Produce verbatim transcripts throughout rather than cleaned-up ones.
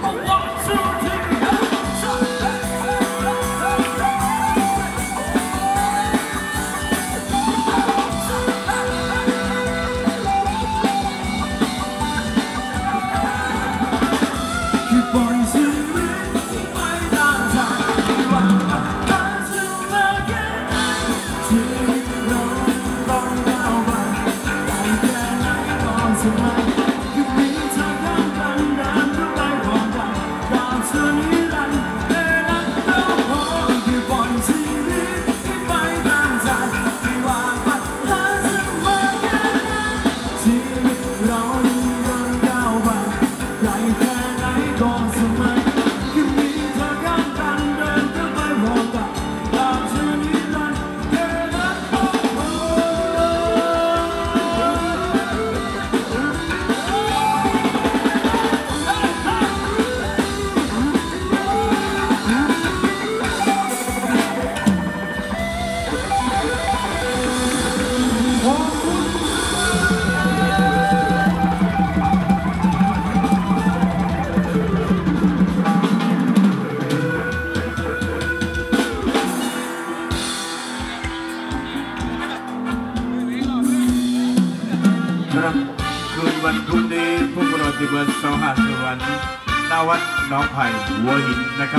คืนวันพรุ่งนี้พวกเราที่เมืองสองหาสวรรค์หน้าวัดหนองไผ่หัวหินนะครับ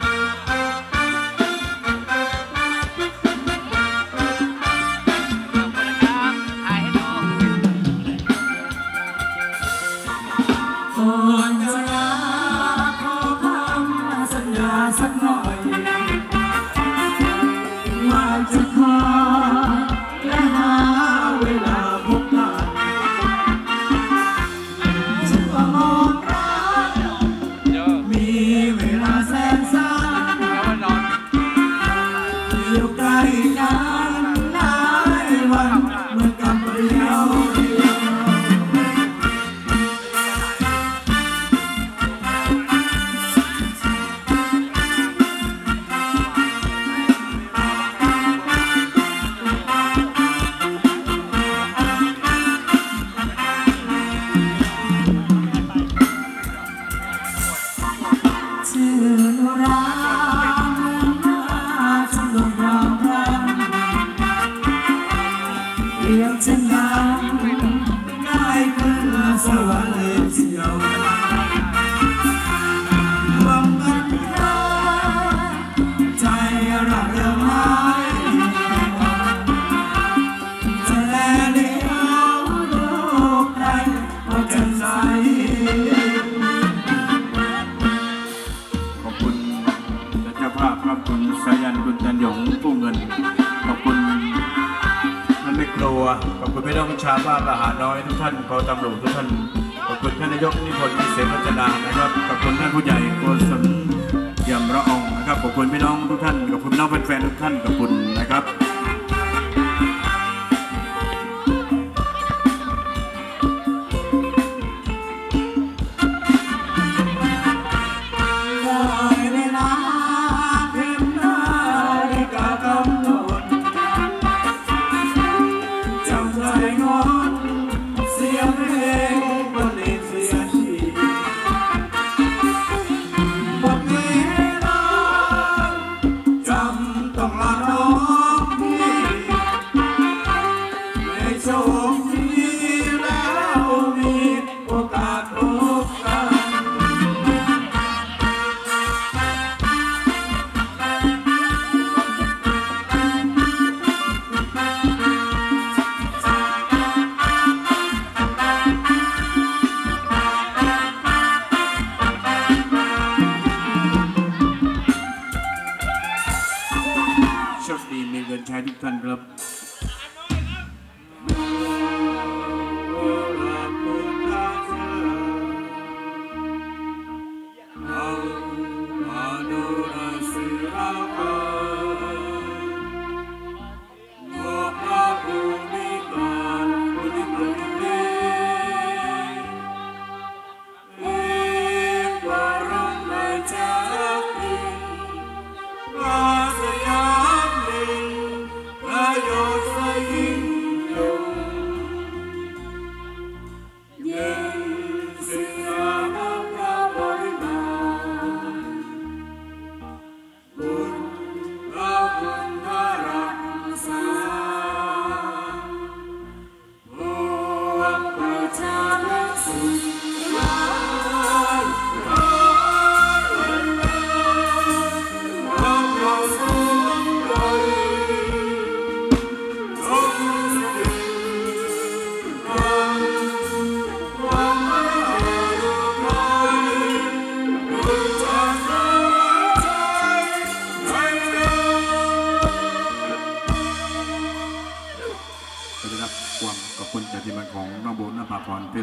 สักหน่อยว่าจะขอและหาเวลาพบกันฉันว่ามองรักมีเวลาแสนสั้นอยู่ใกล้กันหลายวันเหมือนกับเดียวเรียกฉันมาได้ขึ้นสวรรค์เลยเชียวหวังกันเธอใจระเริงหายจะแลเลี้ยวดูใครว่าจะใสขอบคุณเจ้าภาพครับคุณสายันคุณจันหยงผู้เงินขอบคุณไม่กลัวขอบคุณพี่น้องชาวบ้านละหาน้อยทุกท่านขอตำรวจทุกท่านขอบคุณท่านนายกนิพนธ์เสนาพัฒนานะครับขอบคุณท่านผู้ใหญ่โกศลยำระองนะครับขอบคุณพี่น้องทุกท่านขอบคุณน้องแฟนๆทุกท่านขอบคุณนะครับต้องลาน้องพี่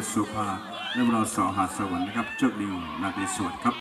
สุภาและเราสอหาสวรรค์นะครับโชคดีนาทีสวัสดิ์ครับ